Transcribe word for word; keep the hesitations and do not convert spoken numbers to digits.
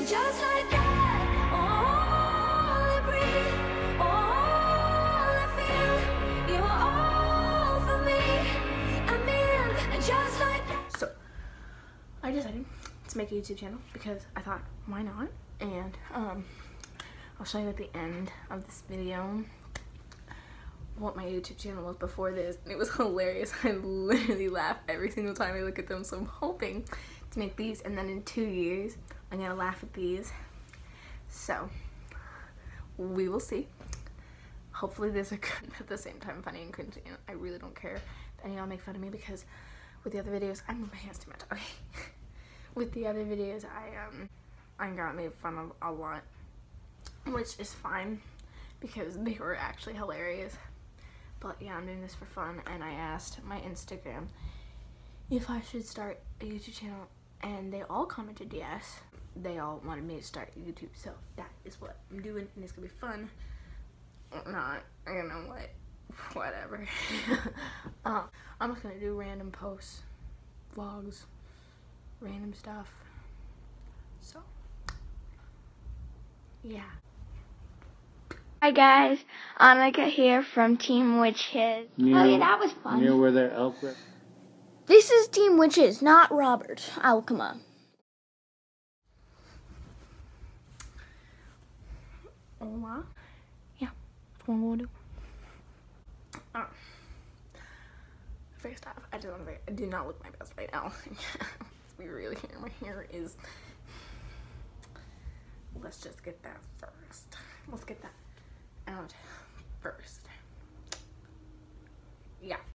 just like that, all I breathe, all I feel, you're all for me. I'm in, just like that. So, I decided to make a YouTube channel because I thought, why not? And um, I'll show you at the end of this video what my YouTube channel was before this. It was hilarious. I literally laugh every single time I look at them, so I'm hoping to make these, and then in two years I'm gonna laugh at these. So we will see. Hopefully these are good, but at the same time funny and cringy, and I really don't care if any of y'all make fun of me, because with the other videos, I move my hands too much, okay? With the other videos, I um I got made fun of a lot, which is fine because they were actually hilarious. But yeah, I'm doing this for fun, and I asked my Instagram if I should start a YouTube channel, and they all commented yes. They all wanted me to start YouTube, so that is what I'm doing, and it's gonna be fun. Or not, I don't know what, whatever. uh, I'm just gonna do random posts, vlogs, random stuff. So, yeah. Hi guys, Annika here from Team Witches. Near, oh yeah, that was fun. Near where their elk were. This is Team Witches, not Robert Alkema. Hola. Yeah, that's what I'm gonna do. Oh. First off, I just want to say, I do not look my best right now. Let's be real here, my hair is... Let's just get that first. Let's get that out first. Yeah,